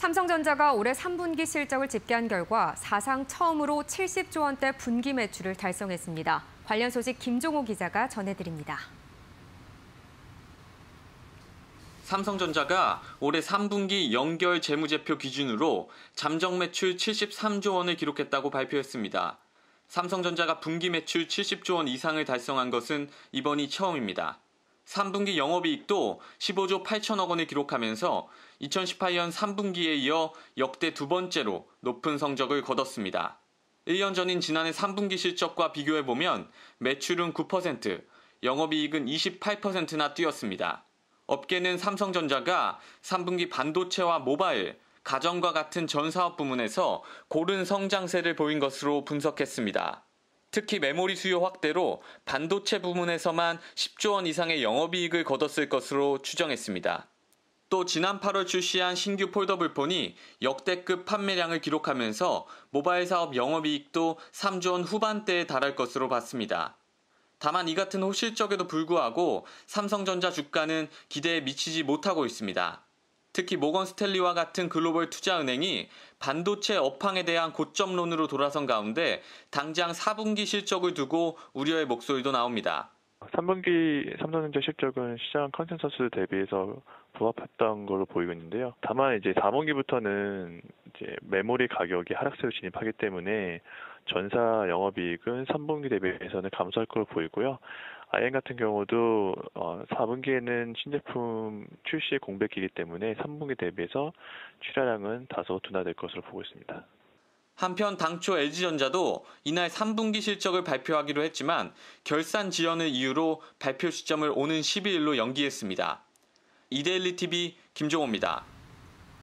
삼성전자가 올해 3분기 실적을 집계한 결과 사상 처음으로 70조 원대 분기 매출을 달성했습니다. 관련 소식 김종호 기자가 전해드립니다. 삼성전자가 올해 3분기 연결 재무제표 기준으로 잠정 매출 73조 원을 기록했다고 발표했습니다. 삼성전자가 분기 매출 70조 원 이상을 달성한 것은 이번이 처음입니다. 3분기 영업이익도 15조 8천억 원을 기록하면서 2018년 3분기에 이어 역대 두 번째로 높은 성적을 거뒀습니다. 1년 전인 지난해 3분기 실적과 비교해보면 매출은 9%, 영업이익은 28%나 뛰었습니다. 업계는 삼성전자가 3분기 반도체와 모바일, 가전과 같은 전 사업 부문에서 고른 성장세를 보인 것으로 분석했습니다. 특히 메모리 수요 확대로 반도체 부문에서만 10조 원 이상의 영업이익을 거뒀을 것으로 추정했습니다. 또 지난 8월 출시한 신규 폴더블 폰이 역대급 판매량을 기록하면서 모바일 사업 영업이익도 3조 원 후반대에 달할 것으로 봤습니다. 다만 이 같은 호실적에도 불구하고 삼성전자 주가는 기대에 미치지 못하고 있습니다. 특히 모건 스탠리와 같은 글로벌 투자은행이 반도체 업황에 대한 고점론으로 돌아선 가운데 당장 4분기 실적을 두고 우려의 목소리도 나옵니다. 3분기 삼성전자 실적은 시장 컨센서스 대비해서 부합했던 걸로 보이고 있는데요. 다만 이제 4분기부터는 이제 메모리 가격이 하락세로 진입하기 때문에 전사 영업이익은 3분기 대비해서는 감소할 걸로 보이고요. IM 같은 경우도 4분기에는 신제품 출시 공백기이기 때문에 3분기 대비해서 출하량은 다소 둔화될 것으로 보고 있습니다. 한편 당초 LG전자도 이날 3분기 실적을 발표하기로 했지만 결산 지연을 이유로 발표 시점을 오는 12일로 연기했습니다. 이데일리 TV 김종호입니다.